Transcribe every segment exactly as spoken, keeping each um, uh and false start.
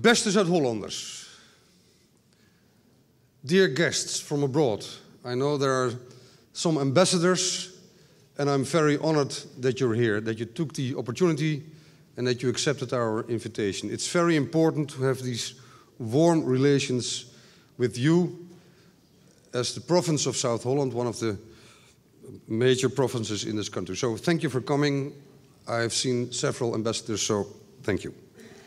Beste Zuid-Hollanders, dear guests from abroad, I know there are some ambassadors and I'm very honored that you're here, that you took the opportunity and that you accepted our invitation. It's very important to have these warm relations with you as the province of South Holland, one of the major provinces in this country. So thank you for coming. I've seen several ambassadors, so thank you.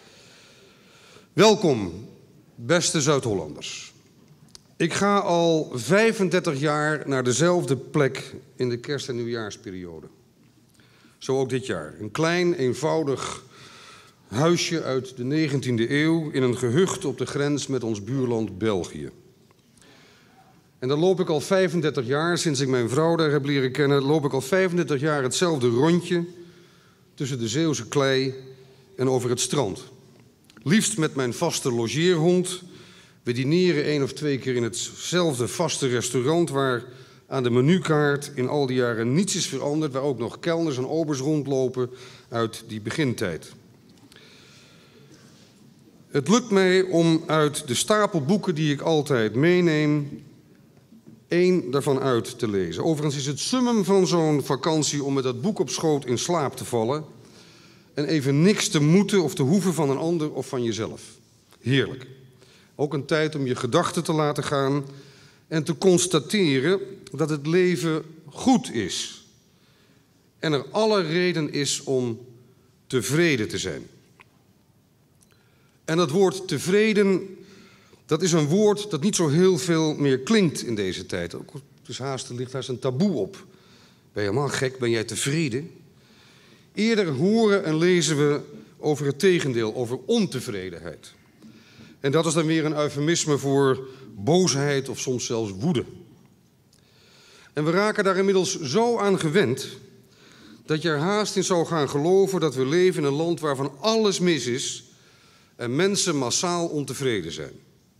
Welkom, beste Zuid-Hollanders. Ik ga al vijfendertig jaar naar dezelfde plek in de kerst- en nieuwjaarsperiode. Zo ook dit jaar. Een klein, eenvoudig huisje uit de negentiende eeuw in een gehucht op de grens met ons buurland België. En dan loop ik al vijfendertig jaar, sinds ik mijn vrouw daar heb leren kennen, loop ik al vijfendertig jaar hetzelfde rondje tussen de Zeeuwse klei en over het strand. Liefst met mijn vaste logeerhond. We dineren één of twee keer in hetzelfde vaste restaurant waar aan de menukaart in al die jaren niets is veranderd, waar ook nog kelners en obers rondlopen uit die begintijd. Het lukt mij om uit de stapel boeken die ik altijd meeneem één daarvan uit te lezen. Overigens is het summum van zo'n vakantie om met dat boek op schoot in slaap te vallen en even niks te moeten of te hoeven van een ander of van jezelf. Heerlijk. Ook een tijd om je gedachten te laten gaan en te constateren dat het leven goed is. En er alle reden is om tevreden te zijn. En dat woord tevreden, dat is een woord dat niet zo heel veel meer klinkt in deze tijd. Dus haast, er ligt haast een taboe op. Ben je helemaal gek? Ben jij tevreden? Eerder horen en lezen we over het tegendeel, over ontevredenheid. En dat is dan weer een eufemisme voor boosheid of soms zelfs woede. En we raken daar inmiddels zo aan gewend dat je er haast in zou gaan geloven dat we leven in een land waarvan alles mis is en mensen massaal ontevreden zijn.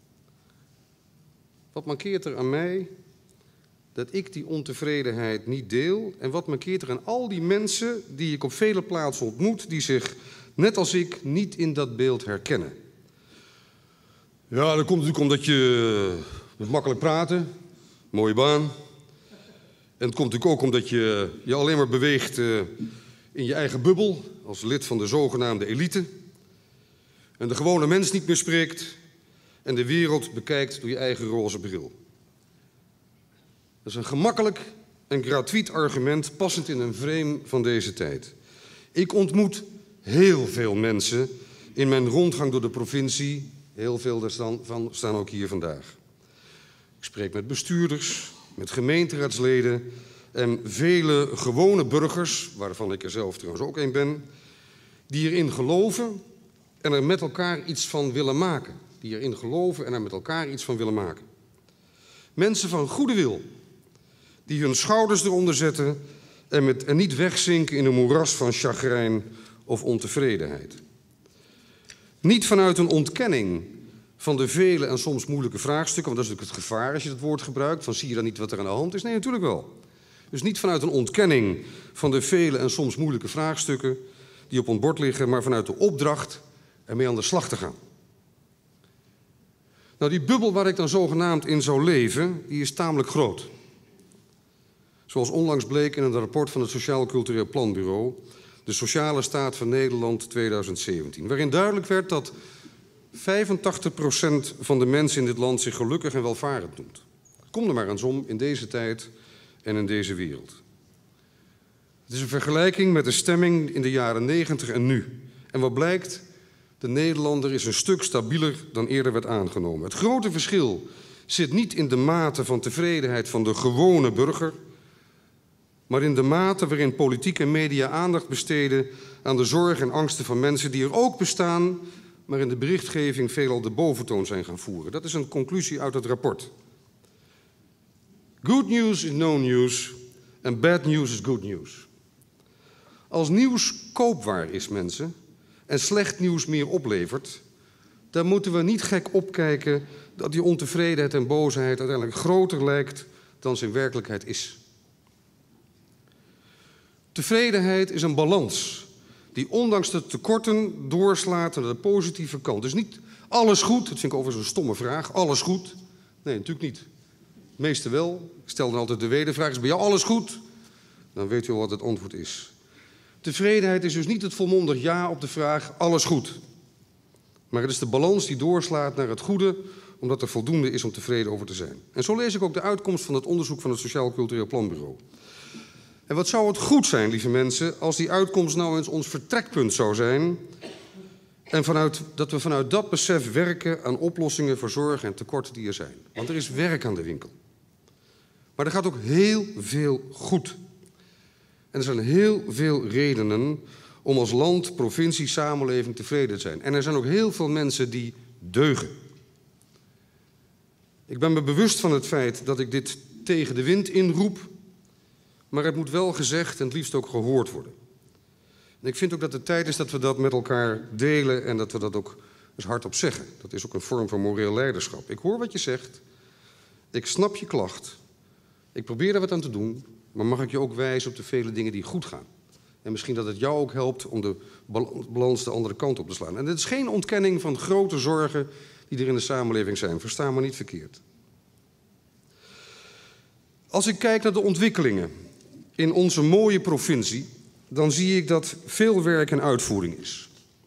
Wat mankeert er aan mij dat ik die ontevredenheid niet deel? En wat mankeert er aan al die mensen die ik op vele plaatsen ontmoet, die zich, net als ik, niet in dat beeld herkennen? Ja, dat komt natuurlijk omdat je uh, makkelijk praten, mooie baan. En het komt natuurlijk ook omdat je je alleen maar beweegt uh, in je eigen bubbel, als lid van de zogenaamde elite. En de gewone mens niet meer spreekt en de wereld bekijkt door je eigen roze bril. Dat is een gemakkelijk en gratuit argument, passend in een frame van deze tijd. Ik ontmoet heel veel mensen in mijn rondgang door de provincie. Heel veel daarvan staan ook hier vandaag. Ik spreek met bestuurders, met gemeenteraadsleden en vele gewone burgers, waarvan ik er zelf trouwens ook een ben, die erin geloven en er met elkaar iets van willen maken. Die erin geloven en er met elkaar iets van willen maken. Mensen van goede wil, die hun schouders eronder zetten en, met, en niet wegzinken in een moeras van chagrijn of ontevredenheid. Niet vanuit een ontkenning van de vele en soms moeilijke vraagstukken, want dat is natuurlijk het gevaar als je dat woord gebruikt, van zie je dan niet wat er aan de hand is? Nee, natuurlijk wel. Dus niet vanuit een ontkenning van de vele en soms moeilijke vraagstukken die op ons bord liggen, maar vanuit de opdracht ermee aan de slag te gaan. Nou, die bubbel waar ik dan zogenaamd in zou leven, die is tamelijk groot. Zoals onlangs bleek in een rapport van het Sociaal Cultureel Planbureau, de Sociale Staat van Nederland tweeduizend zeventien, waarin duidelijk werd dat vijfentachtig procent van de mensen in dit land zich gelukkig en welvarend noemt. Kom er maar eens om in deze tijd en in deze wereld. Het is een vergelijking met de stemming in de jaren negentig en nu. En wat blijkt? De Nederlander is een stuk stabieler dan eerder werd aangenomen. Het grote verschil zit niet in de mate van tevredenheid van de gewone burger, maar in de mate waarin politiek en media aandacht besteden aan de zorgen en angsten van mensen die er ook bestaan, maar in de berichtgeving veelal de boventoon zijn gaan voeren. Dat is een conclusie uit het rapport. Good news is no news en bad news is good news. Als nieuws koopwaar is, mensen, en slecht nieuws meer oplevert, dan moeten we niet gek opkijken dat die ontevredenheid en boosheid uiteindelijk groter lijkt dan ze in werkelijkheid is. Tevredenheid is een balans die ondanks de tekorten doorslaat naar de positieve kant. Dus niet alles goed, dat vind ik overigens een stomme vraag, alles goed? Nee, natuurlijk niet. De meeste wel. Ik stel dan altijd de wedervraag, is bij jou alles goed? Dan weet u al wat het antwoord is. Tevredenheid is dus niet het volmondig ja op de vraag alles goed. Maar het is de balans die doorslaat naar het goede, omdat er voldoende is om tevreden over te zijn. En zo lees ik ook de uitkomst van het onderzoek van het Sociaal Cultureel Planbureau. En wat zou het goed zijn, lieve mensen, als die uitkomst nou eens ons vertrekpunt zou zijn en vanuit, dat we vanuit dat besef werken aan oplossingen voor zorgen en tekorten die er zijn. Want er is werk aan de winkel. Maar er gaat ook heel veel goed. En er zijn heel veel redenen om als land, provincie, samenleving tevreden te zijn. En er zijn ook heel veel mensen die deugen. Ik ben me bewust van het feit dat ik dit tegen de wind inroep, maar het moet wel gezegd en het liefst ook gehoord worden. En ik vind ook dat het tijd is dat we dat met elkaar delen en dat we dat ook eens hardop zeggen. Dat is ook een vorm van moreel leiderschap. Ik hoor wat je zegt, ik snap je klacht, ik probeer er wat aan te doen, maar mag ik je ook wijzen op de vele dingen die goed gaan. En misschien dat het jou ook helpt om de balans de andere kant op te slaan. En dit is geen ontkenning van grote zorgen die er in de samenleving zijn. Versta me niet verkeerd. Als ik kijk naar de ontwikkelingen in onze mooie provincie, dan zie ik dat veel werk en uitvoering is.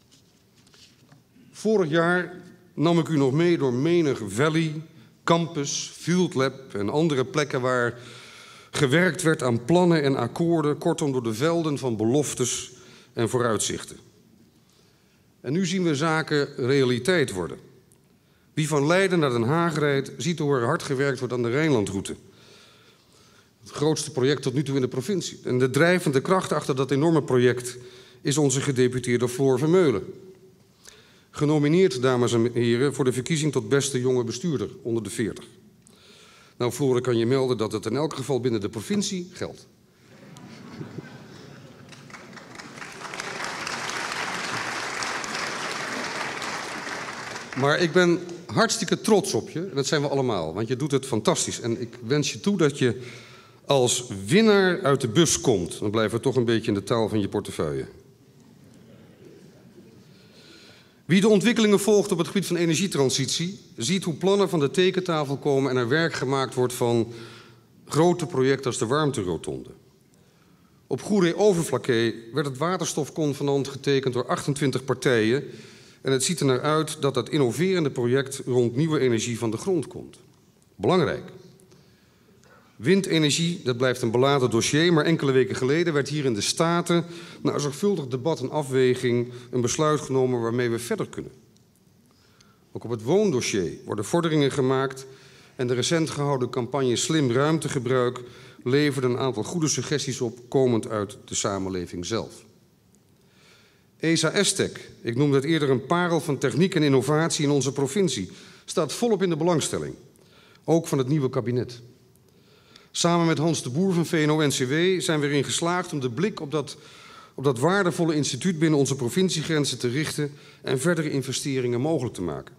Vorig jaar nam ik u nog mee door menig valley, campus, field lab en andere plekken waar gewerkt werd aan plannen en akkoorden, kortom door de velden van beloftes en vooruitzichten. En nu zien we zaken realiteit worden. Wie van Leiden naar Den Haag rijdt, ziet hoe er hard gewerkt wordt aan de Rijnlandroute. Het grootste project tot nu toe in de provincie. En de drijvende kracht achter dat enorme project is onze gedeputeerde Floor Vermeulen. Genomineerd, dames en heren, voor de verkiezing tot beste jonge bestuurder onder de veertig. Nou, Floor, ik kan je melden dat het in elk geval binnen de provincie geldt. Maar ik ben hartstikke trots op je, en dat zijn we allemaal, want je doet het fantastisch. En ik wens je toe dat je als winnaar uit de bus komt. Dan blijven we toch een beetje in de taal van je portefeuille. Wie de ontwikkelingen volgt op het gebied van energietransitie, ziet hoe plannen van de tekentafel komen en er werk gemaakt wordt van grote projecten als de warmterotonde. Op Goeree-Overflakkee werd het waterstofconvenant getekend door achtentwintig partijen. En het ziet er naar uit dat dat innoverende project rond nieuwe energie van de grond komt. Belangrijk. Windenergie, dat blijft een beladen dossier, maar enkele weken geleden werd hier in de Staten na een zorgvuldig debat en afweging een besluit genomen waarmee we verder kunnen. Ook op het woondossier worden vorderingen gemaakt en de recent gehouden campagne Slim Ruimtegebruik leverde een aantal goede suggesties op, komend uit de samenleving zelf. E S A Estek, ik noemde het eerder een parel van techniek en innovatie in onze provincie, staat volop in de belangstelling, ook van het nieuwe kabinet. Samen met Hans de Boer van V N O N C W zijn we erin geslaagd om de blik op dat, op dat waardevolle instituut binnen onze provinciegrenzen te richten en verdere investeringen mogelijk te maken.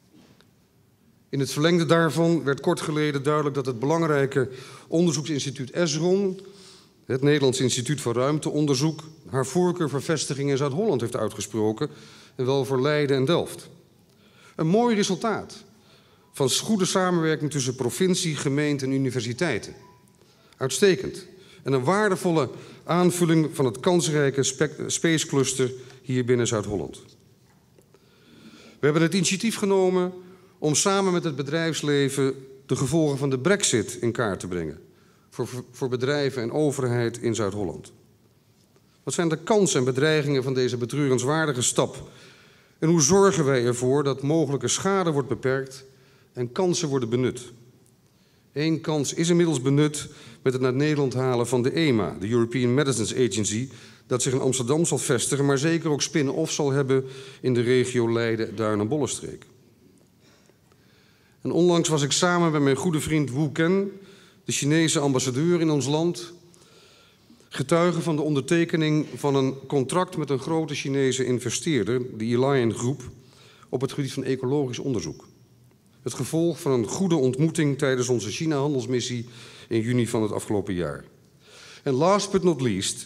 In het verlengde daarvan werd kort geleden duidelijk dat het belangrijke onderzoeksinstituut ESRON, het Nederlands Instituut voor Ruimteonderzoek, haar voorkeur voor vestiging in Zuid-Holland heeft uitgesproken, en wel voor Leiden en Delft. Een mooi resultaat van goede samenwerking tussen provincie, gemeente en universiteiten. Uitstekend. En een waardevolle aanvulling van het kansrijke Space Cluster hier binnen Zuid-Holland. We hebben het initiatief genomen om samen met het bedrijfsleven de gevolgen van de Brexit in kaart te brengen. Voor, voor bedrijven en overheid in Zuid-Holland. Wat zijn de kansen en bedreigingen van deze betreurenswaardige stap? En hoe zorgen wij ervoor dat mogelijke schade wordt beperkt en kansen worden benut? Eén kans is inmiddels benut met het naar Nederland halen van de E M A, de European Medicines Agency, dat zich in Amsterdam zal vestigen, maar zeker ook spin-off zal hebben in de regio Leiden, Duin en Bollenstreek. En onlangs was ik samen met mijn goede vriend Wu Ken, de Chinese ambassadeur in ons land, getuige van de ondertekening van een contract met een grote Chinese investeerder, de Elion Groep, op het gebied van ecologisch onderzoek. Het gevolg van een goede ontmoeting tijdens onze China-handelsmissie in juni van het afgelopen jaar. En last but not least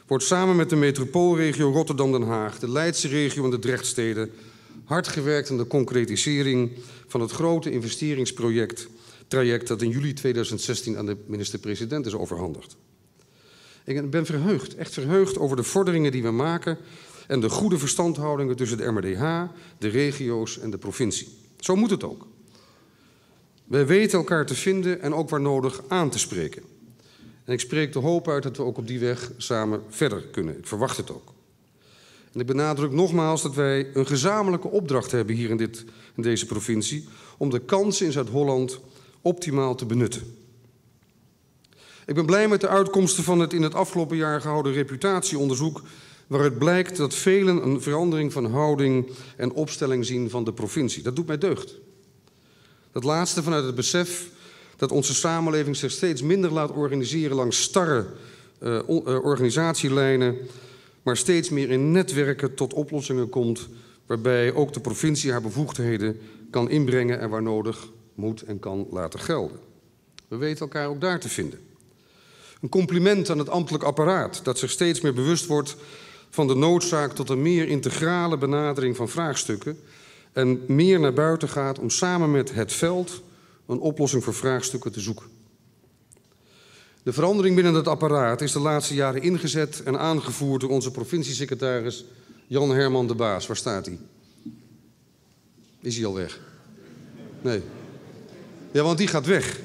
wordt samen met de metropoolregio Rotterdam-Den Haag, de Leidse regio en de Drechtsteden hard gewerkt aan de concretisering van het grote investeringsproject traject dat in juli tweeduizend zestien aan de minister-president is overhandigd. Ik ben verheugd, echt verheugd over de vorderingen die we maken en de goede verstandhoudingen tussen de M R D H, de regio's en de provincie. Zo moet het ook. Wij weten elkaar te vinden en ook waar nodig aan te spreken. En ik spreek de hoop uit dat we ook op die weg samen verder kunnen. Ik verwacht het ook. En ik benadruk nogmaals dat wij een gezamenlijke opdracht hebben hier in, dit, in deze provincie om de kansen in Zuid-Holland optimaal te benutten. Ik ben blij met de uitkomsten van het in het afgelopen jaar gehouden reputatieonderzoek, waaruit blijkt dat velen een verandering van houding en opstelling zien van de provincie. Dat doet mij deugd. Dat laatste vanuit het besef dat onze samenleving zich steeds minder laat organiseren langs starre uh, organisatielijnen, maar steeds meer in netwerken tot oplossingen komt, waarbij ook de provincie haar bevoegdheden kan inbrengen en waar nodig moet en kan laten gelden. We weten elkaar ook daar te vinden. Een compliment aan het ambtelijk apparaat dat zich steeds meer bewust wordt van de noodzaak tot een meer integrale benadering van vraagstukken en meer naar buiten gaat om samen met het veld een oplossing voor vraagstukken te zoeken. De verandering binnen het apparaat is de laatste jaren ingezet en aangevoerd door onze provinciesecretaris Jan Herman de Baas. Waar staat hij? Is hij al weg? Nee. Ja, want die gaat weg.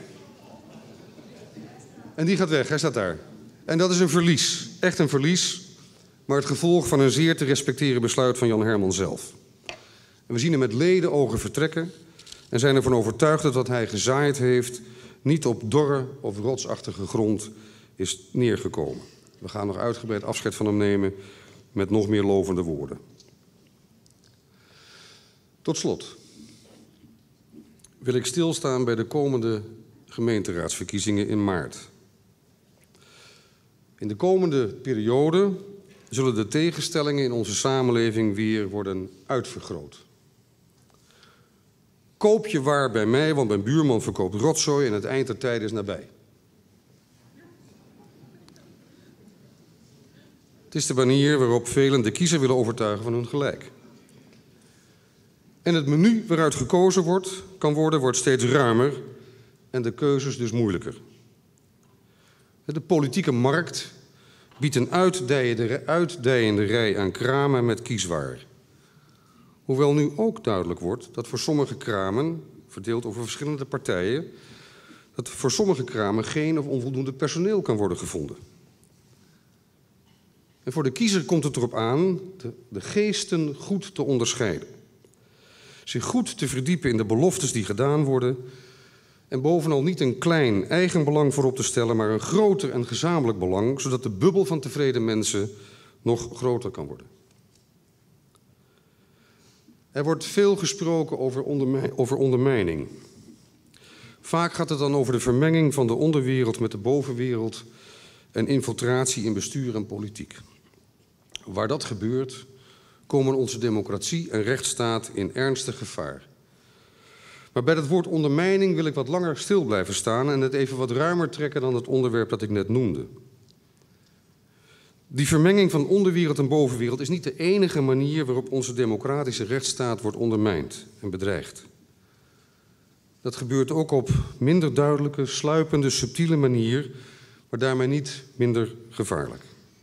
En die gaat weg, hij staat daar. En dat is een verlies, echt een verlies, maar het gevolg van een zeer te respecteren besluit van Jan Herman zelf. En we zien hem met leden ogen vertrekken en zijn ervan overtuigd dat wat hij gezaaid heeft niet op dorre of rotsachtige grond is neergekomen. We gaan nog uitgebreid afscheid van hem nemen met nog meer lovende woorden. Tot slot wil ik stilstaan bij de komende gemeenteraadsverkiezingen in maart. In de komende periode zullen de tegenstellingen in onze samenleving weer worden uitvergroot. Koop je waar bij mij, want mijn buurman verkoopt rotzooi en het eind der tijd is nabij. Het is de manier waarop velen de kiezer willen overtuigen van hun gelijk. En het menu waaruit gekozen wordt, kan worden, wordt steeds ruimer en de keuzes dus moeilijker. De politieke markt biedt een uitdijende rij aan kramen met kieswaar. Hoewel nu ook duidelijk wordt dat voor sommige kramen, verdeeld over verschillende partijen, dat voor sommige kramen geen of onvoldoende personeel kan worden gevonden. En voor de kiezer komt het erop aan de, de geesten goed te onderscheiden. Zich goed te verdiepen in de beloftes die gedaan worden en bovenal niet een klein eigen belang voorop te stellen, maar een groter en gezamenlijk belang, zodat de bubbel van tevreden mensen nog groter kan worden. Er wordt veel gesproken over, ondermijn, over ondermijning. Vaak gaat het dan over de vermenging van de onderwereld met de bovenwereld en infiltratie in bestuur en politiek. Waar dat gebeurt, komen onze democratie en rechtsstaat in ernstig gevaar. Maar bij het woord ondermijning wil ik wat langer stil blijven staan en het even wat ruimer trekken dan het onderwerp dat ik net noemde. Die vermenging van onderwereld en bovenwereld is niet de enige manier waarop onze democratische rechtsstaat wordt ondermijnd en bedreigd. Dat gebeurt ook op minder duidelijke, sluipende, subtiele manier, maar daarmee niet minder gevaarlijk.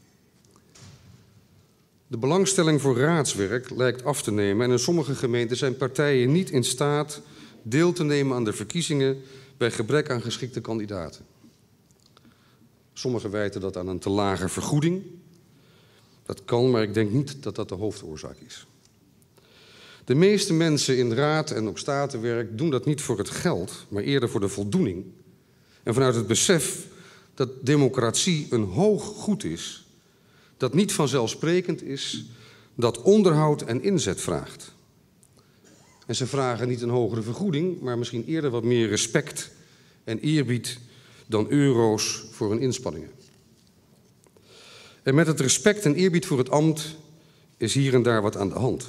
De belangstelling voor raadswerk lijkt af te nemen en in sommige gemeenten zijn partijen niet in staat deel te nemen aan de verkiezingen bij gebrek aan geschikte kandidaten. Sommigen wijten dat aan een te lage vergoeding. Dat kan, maar ik denk niet dat dat de hoofdoorzaak is. De meeste mensen in raad en ook statenwerk doen dat niet voor het geld, maar eerder voor de voldoening. En vanuit het besef dat democratie een hoog goed is, dat niet vanzelfsprekend is, dat onderhoud en inzet vraagt. En ze vragen niet een hogere vergoeding, maar misschien eerder wat meer respect en eerbied dan euro's voor hun inspanningen. En met het respect en eerbied voor het ambt is hier en daar wat aan de hand.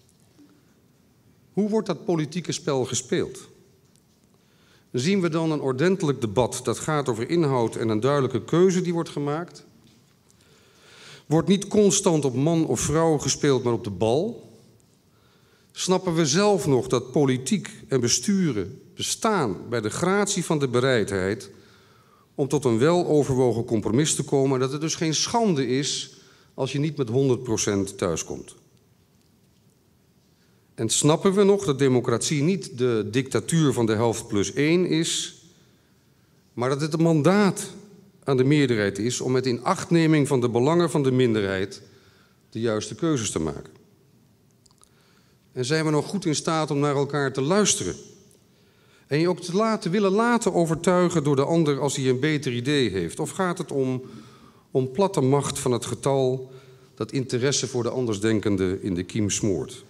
Hoe wordt dat politieke spel gespeeld? Zien we dan een ordentelijk debat dat gaat over inhoud en een duidelijke keuze die wordt gemaakt? Wordt niet constant op man of vrouw gespeeld, maar op de bal? Snappen we zelf nog dat politiek en besturen bestaan bij de gratie van de bereidheid om tot een weloverwogen compromis te komen en dat het dus geen schande is als je niet met honderd procent thuiskomt? En snappen we nog dat democratie niet de dictatuur van de helft plus één is, maar dat het een mandaat aan de meerderheid is om met inachtneming van de belangen van de minderheid de juiste keuzes te maken? En zijn we nog goed in staat om naar elkaar te luisteren en je ook te laten, willen laten overtuigen door de ander als hij een beter idee heeft? Of gaat het om, om platte macht van het getal dat interesse voor de andersdenkende in de kiem smoort?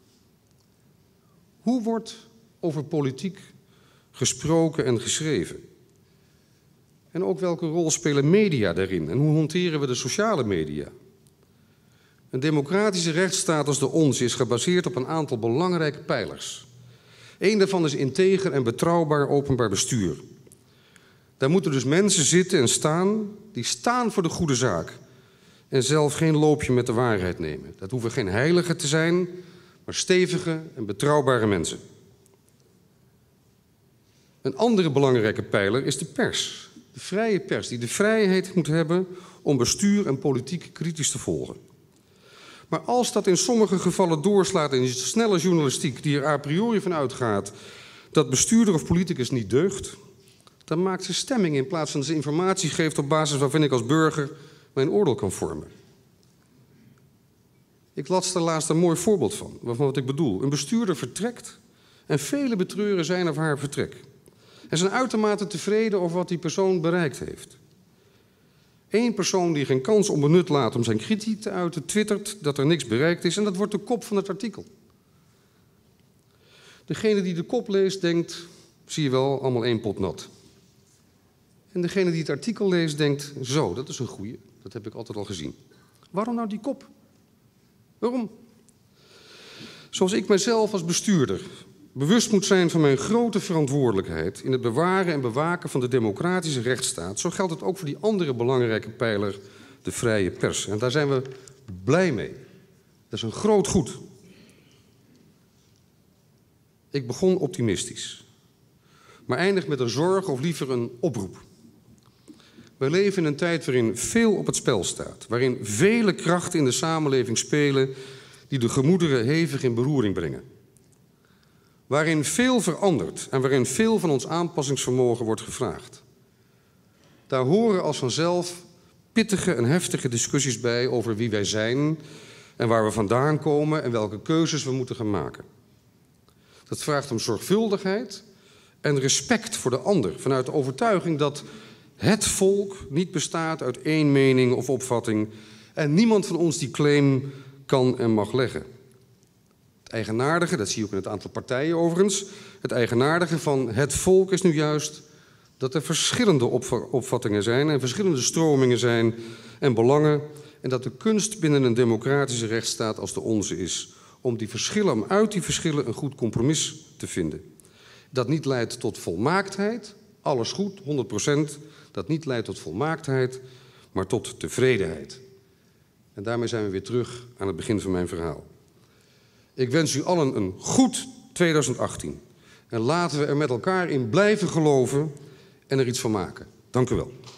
Hoe wordt over politiek gesproken en geschreven? En ook welke rol spelen media daarin? En hoe hanteren we de sociale media? Een democratische rechtsstaat als de onze is gebaseerd op een aantal belangrijke pijlers. Eén daarvan is integer en betrouwbaar openbaar bestuur. Daar moeten dus mensen zitten en staan die staan voor de goede zaak en zelf geen loopje met de waarheid nemen. Dat hoeven geen heiligen te zijn, maar stevige en betrouwbare mensen. Een andere belangrijke pijler is de pers. De vrije pers, die de vrijheid moet hebben om bestuur en politiek kritisch te volgen. Maar als dat in sommige gevallen doorslaat in snelle journalistiek die er a priori van uitgaat dat bestuurder of politicus niet deugt, dan maakt ze stemming in plaats van dat ze informatie geeft op basis waarvan ik als burger mijn oordeel kan vormen. Ik las er laatst een mooi voorbeeld van, waarvan wat ik bedoel. Een bestuurder vertrekt en vele betreuren zijn of haar vertrek. En zijn uitermate tevreden over wat die persoon bereikt heeft. Eén persoon die geen kans onbenut laat om zijn kritiek te uiten, twittert dat er niks bereikt is en dat wordt de kop van het artikel. Degene die de kop leest denkt, zie je wel, allemaal één pot nat. En degene die het artikel leest denkt, zo, dat is een goeie, dat heb ik altijd al gezien. Waarom nou die kop? Waarom? Zoals ik mijzelf als bestuurder bewust moet zijn van mijn grote verantwoordelijkheid in het bewaren en bewaken van de democratische rechtsstaat, zo geldt het ook voor die andere belangrijke pijler, de vrije pers. En daar zijn we blij mee. Dat is een groot goed. Ik begon optimistisch, maar eindig met een zorg of liever een oproep. We leven in een tijd waarin veel op het spel staat, waarin vele krachten in de samenleving spelen die de gemoederen hevig in beroering brengen. Waarin veel verandert en waarin veel van ons aanpassingsvermogen wordt gevraagd. Daar horen als vanzelf pittige en heftige discussies bij over wie wij zijn en waar we vandaan komen en welke keuzes we moeten gaan maken. Dat vraagt om zorgvuldigheid en respect voor de ander, vanuit de overtuiging dat het volk niet bestaat uit één mening of opvatting en niemand van ons die claim kan en mag leggen. Het eigenaardige, dat zie je ook in het aantal partijen overigens, het eigenaardige van het volk is nu juist dat er verschillende opvattingen zijn en verschillende stromingen zijn en belangen en dat de kunst binnen een democratische rechtsstaat als de onze is om die verschillen, om uit die verschillen een goed compromis te vinden. Dat niet leidt tot volmaaktheid, alles goed, honderd procent, dat niet leidt tot volmaaktheid, maar tot tevredenheid. En daarmee zijn we weer terug aan het begin van mijn verhaal. Ik wens u allen een goed tweeduizend achttien. En laten we er met elkaar in blijven geloven en er iets van maken. Dank u wel.